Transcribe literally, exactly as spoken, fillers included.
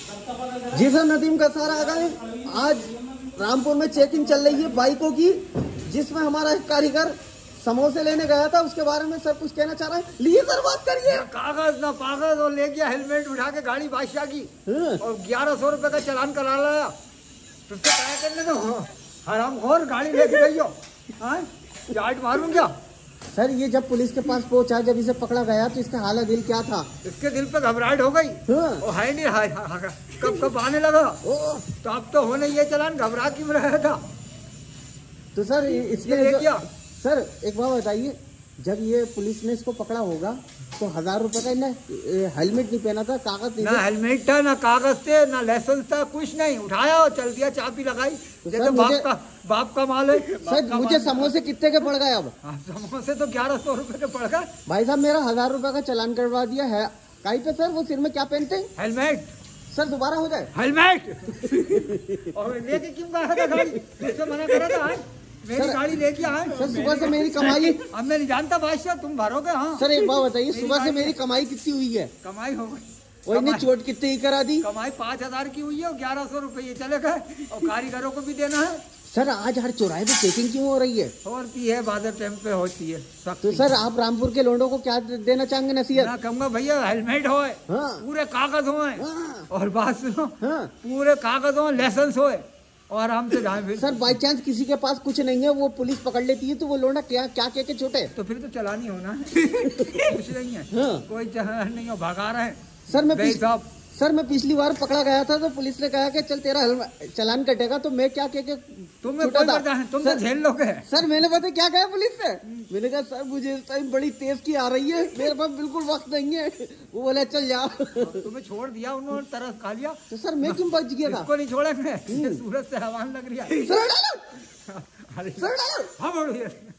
जी sir, Nadeem Kasar आ गए। आज रामपुर में चेकिंग चल रही है बाइकों की, जिसमें हमारा एक कारीगर समोसे लेने गया था। उसके बारे में सर कुछ कहना चाह रहे हैं। लिए सर, बात करिए। कागज ना पागज और ले गया हेलमेट उठा के गाड़ी बादशाह की और ग्यारह सौ रुपए का चालान करा लाया। तो उससे क्या करने दो, हरामखोर गाड़ी लेके गई हो, चाट मारूं क्या? सर ये जब पुलिस के पास पहुंचा, जब इसे पकड़ा गया तो इसका हालत दिल क्या था? इसके दिल पे घबराहट हो गई। हाँ। वो है नहीं, हाय हाय कब कब आने लगा। तो अब तो होने ये चलान, घबरा क्यों रहा था? तो सर इसने ले गया। सर एक बात बताइए, जब ये पुलिस ने इसको पकड़ा होगा तो हजार रुपए का इन्हें हेलमेट नहीं पहना था, कागज नहीं, ना हेलमेट था, ना कागज थे, ना लाइसेंस था, कुछ नहीं। उठाया और चल दिया, चाबी लगाई। तो जैसे बाप का बाप का माल है। सर मुझे समोसे कितने के पड़ गए? अब समोसे तो ग्यारह सौ रुपए के पड़ गए। भाई साहब मेरा हजार रुपए का चालान करवा दिया है। कहीं पे सर वो सिर में क्या पहनते हैं? हेलमेट। सर दोबारा हो जाए हेलमेट। और लेके क्यों गया था गाड़ी? तुझसे मना करा था। मेरी गाड़ी लेके आए। सर सुबह से मेरी कमाई, अब मैं नहीं जानता बादशाह, तुम भरोगे? हाँ सर एक बात बताइए, सुबह से मेरी कमाई कितनी हुई है? कमाई हो गई, और इन्हें चोट कितनी ही करा दी? कमाई पाँच हजार की हुई है और ग्यारह सौ रुपये चले गए और कारीगरों को भी देना है। सर आज हर चौराहे पे चेकिंग क्यों हो रही है? होती है, बादल टाइम पे होती है। तो सर आप रामपुर के लोगों को क्या देना चाहेंगे नसीहत? मैं कहूँगा भैया हेलमेट हो, हाँ। पूरे कागज हो, हाँ। और बात सुनो, हाँ। पूरे कागज हो, लाइसेंस हो, और आराम से जाए। सर बाई चांस किसी के पास कुछ नहीं है, वो पुलिस पकड़ लेती है, तो वो लोड़ा क्या क्या कह के छोटे? तो फिर तो चलानी होना है। कुछ नहीं है। हाँ। कोई चलान नहीं हो, भगा रहे हैं। सर मैं सर मैं पिछली बार पकड़ा गया था तो पुलिस ने कहा कि चल तेरा चालान कटेगा, तो मैं क्या कह के तुम्हें कोई पता है, तुम तो झेल लोगे। सर मैंने पता क्या कहा पुलिस से? मैंने कहा सर मुझे इस टाइम बड़ी तेज की आ रही है, मेरे पास बिल्कुल वक्त नहीं है। वो बोले चल जाओ। तुम्हें छोड़ दिया उन्होंने, तरस खा लिया। तो सर मैं क्यों बच गया था? इसको नहीं छोड़ेंगे, सूरज से हवान लग रही है। सर डालो, सर डालो। हाँ।